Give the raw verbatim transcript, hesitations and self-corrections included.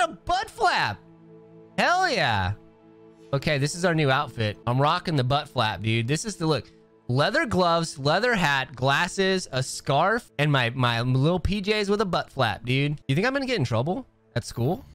got a butt flap. Hell yeah. Okay, this is our new outfit. I'm rocking the butt flap, dude. This is the look. Leather gloves, leather hat, glasses, a scarf, and my, my little P Js with a butt flap, dude. You think I'm gonna get in trouble at school?